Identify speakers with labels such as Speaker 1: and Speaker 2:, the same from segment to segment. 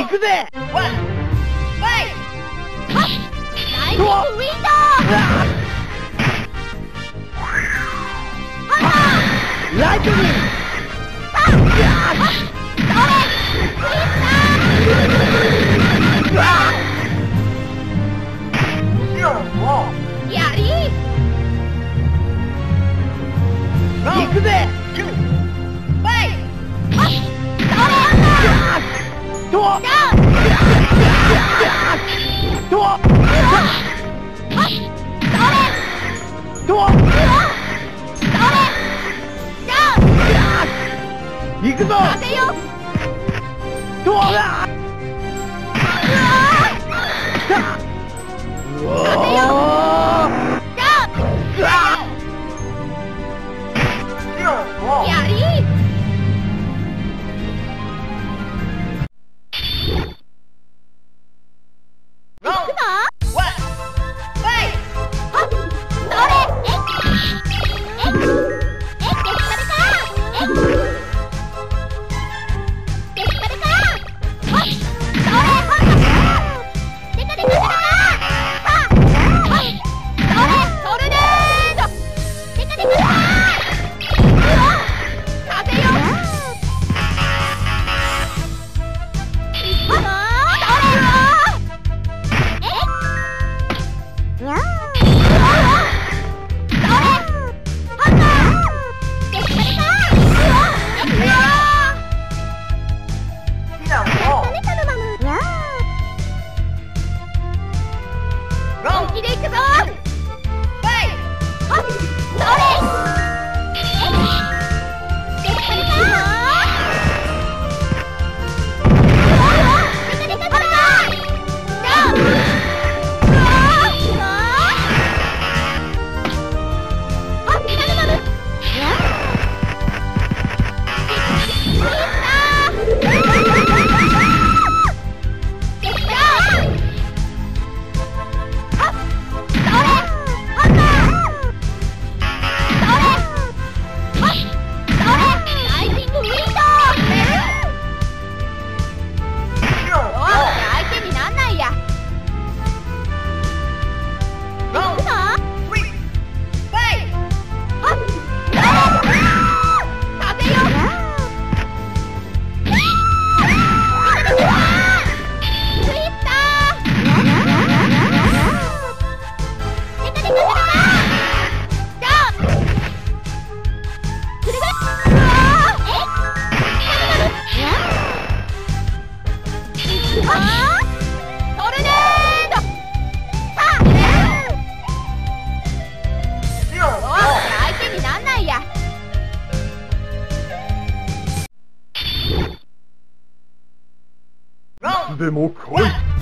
Speaker 1: 行くぜ。
Speaker 2: ワン、ファイト。ナイスウィンドウ。
Speaker 1: ライトニング。
Speaker 2: やり
Speaker 1: 行くぜ。
Speaker 2: ファイ
Speaker 1: ト。行くぞ。
Speaker 2: 当てよ。
Speaker 1: うわ。
Speaker 2: 当てよ。やり行くぞ。ワン、ファイト。それ。
Speaker 1: でも来い。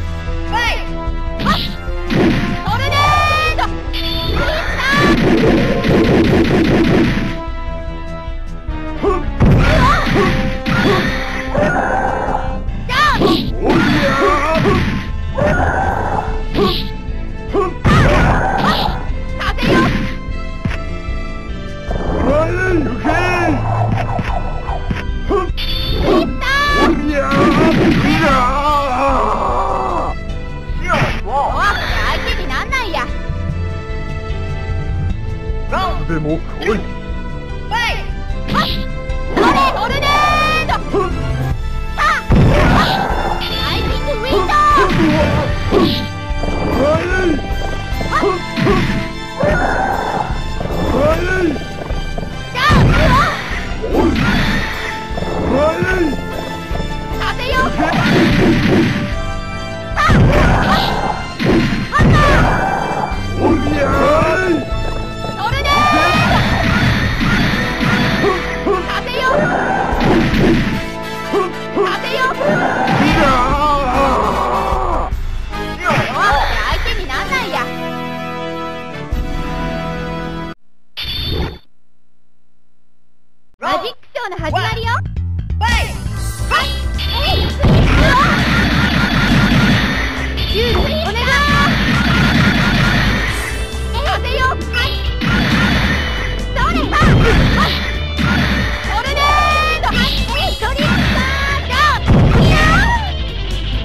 Speaker 1: でも来い。
Speaker 2: マジックショーの始まりよ。ジュースお願い。当てよ。それ。トルネード。トリック。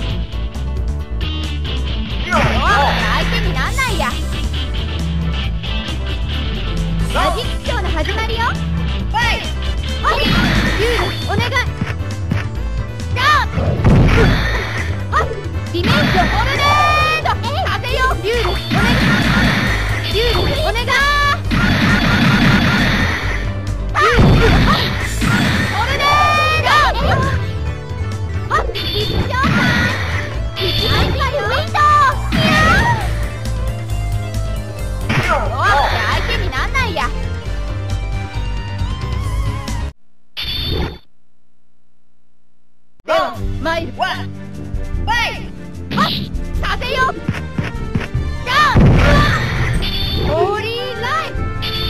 Speaker 2: 参る。ワン、ファイト。はっ、させよ。ダウン。ホーリーライフ。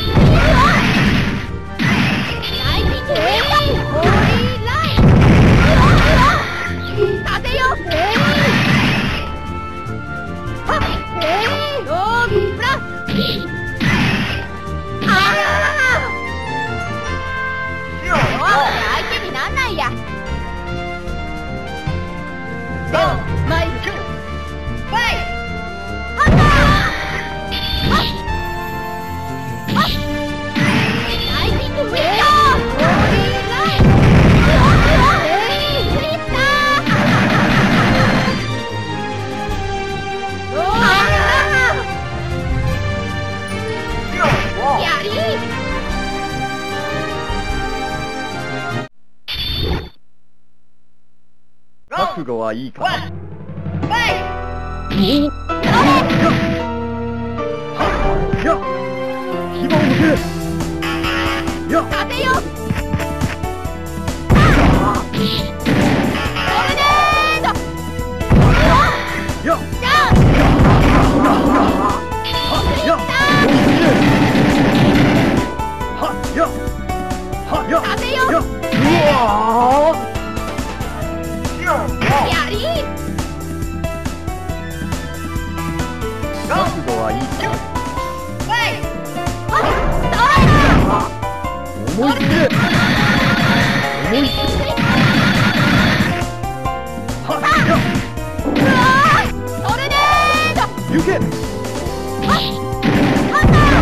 Speaker 2: ライティングウェイ。ホーリーライフ。させよ。はっ、ロービープラス。あららら。相手になんないや。ドン、マイル、ファイト、ハンター、はっ、はっ、ライティングウィンドウ、ホーリーライト、スリッター、やり
Speaker 1: 覚悟はいいかな。
Speaker 2: ファイト。
Speaker 1: やっ、牙を向け。やっ、
Speaker 2: させよ。トルネード。
Speaker 1: やっ、
Speaker 2: ダウン。
Speaker 1: やっ、はっ、やっ、はっ、やっ、
Speaker 2: させよ。
Speaker 1: やっ、うわー。
Speaker 2: やり。
Speaker 1: 覚悟はいいかな。
Speaker 2: ファイト。はっ、
Speaker 1: 思いっきり。思いっきり。はっ、やっ、
Speaker 2: うわー、トルネード。
Speaker 1: 行け。
Speaker 2: はっ、ハンター。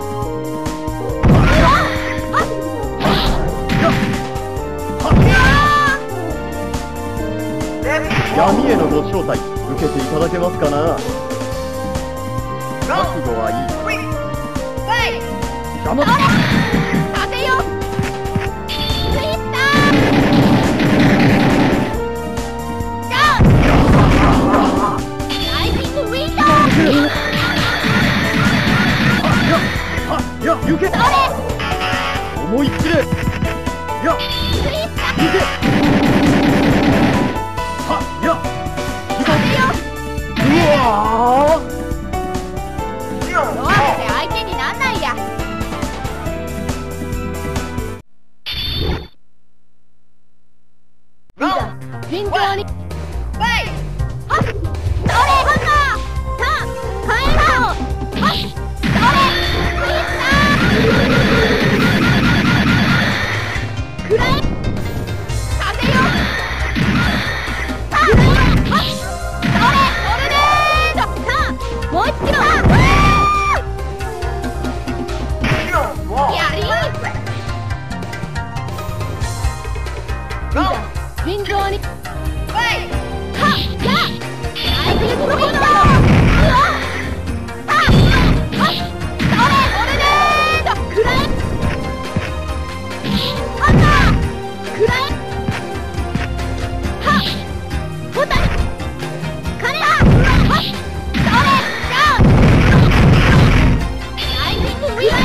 Speaker 1: 闇へのご招待受けていただけますかな。覚悟はいい。邪魔だ。
Speaker 2: させよ。スイッター。ダウン。ライティングウィンドウ。
Speaker 1: はっ、やっ、行け。
Speaker 2: それ。
Speaker 1: 思いっきり。やっ、
Speaker 2: スイッター。
Speaker 1: 行け。はっ、やっ、
Speaker 2: させよ。
Speaker 1: うわー。
Speaker 2: どうして相手になんないや。いざ尋常に。ファイト。はっ、それ。ハンター。さあ、帰ろう。はっ、それ。スイッター。くらえ。させよ。さあ、はっ、それ。トルネード。さあ、もう一度。やり。いざ尋常に。ファイト。はっ、やっ、ライティングウィンドウ。うわっ、はっ、はっ、それ、トルネード。くらえ。ハンター。くらえ。はっ、ホタル。金だ。はっ、それ、ダウン。ライティングウィンドウ。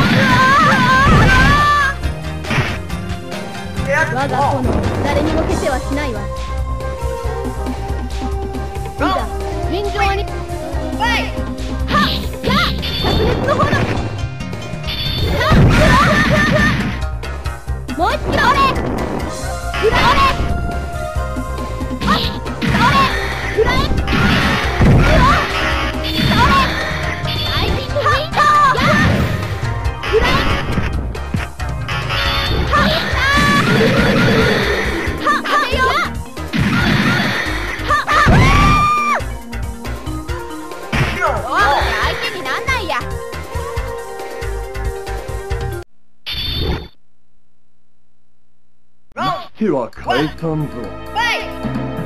Speaker 2: 我が炎、誰にも消せはしないわ。いざ尋常に。ファイト。はっ、やっ、灼熱の炎。さあ、もう一度。それ。くらえ。はっ、それ。くらえ。うわっ、それ。ライティングウィンドウ。やっ、くらえ。はっ、はっ、させよ。はっ、どうして相手になんないや。
Speaker 1: 手は変えたんぞ。
Speaker 2: ファイト。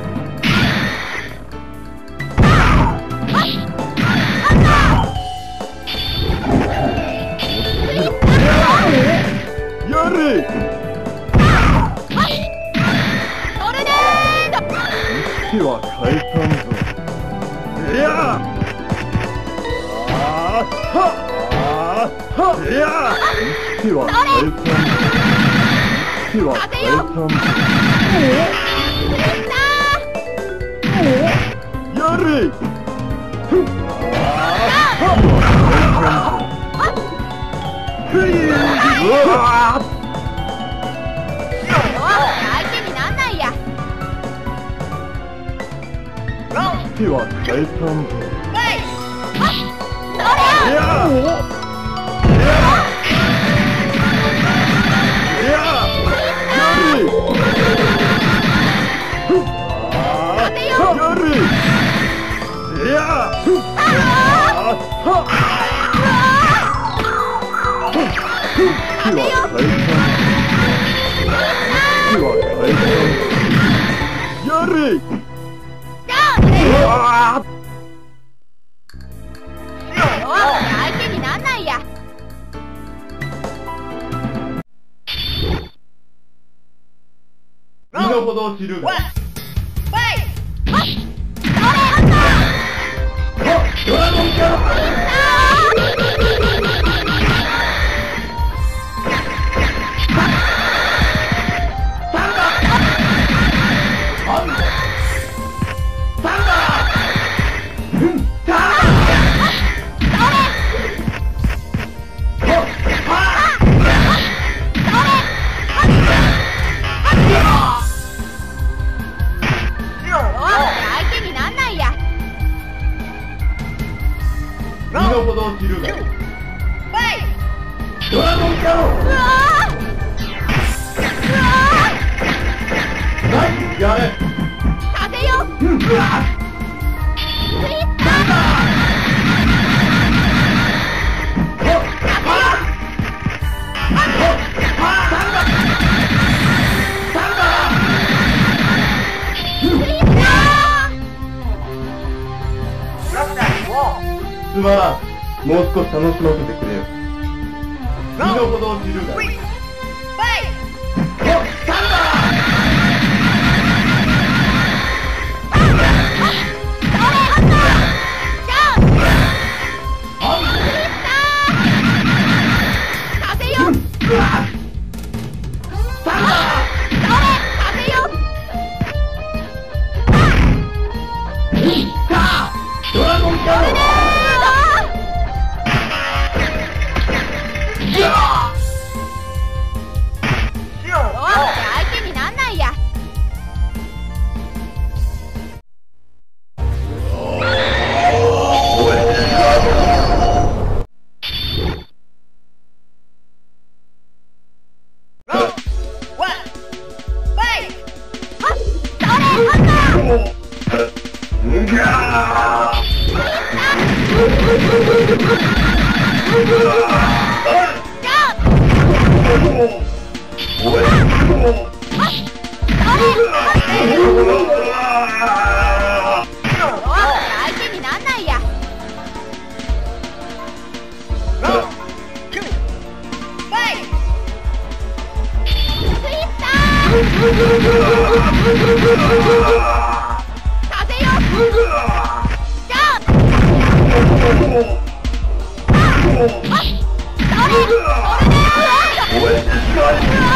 Speaker 1: やれ。
Speaker 2: トルネード。
Speaker 1: 手は変えたんぞ。いやあはっはっいや手は変えたんぞ。手は変えたんぞ。
Speaker 2: スリッター。
Speaker 1: やれ。
Speaker 2: 相手になんないや。
Speaker 1: 手は返さんぞ。
Speaker 2: それ。
Speaker 1: いや。
Speaker 2: 相手になんないや。
Speaker 1: 身の程を知るが。ドラゴンキャラ。
Speaker 2: 相手になんないや。
Speaker 1: 身の程を知るが。ドラゴンキャロ。やれ。
Speaker 2: 風よ。
Speaker 1: すまらん。もう少し楽しませてくれよ。身の程を知るが。ドラゴンキャロ。
Speaker 2: 相手になんないや。相手になんないや。風よ。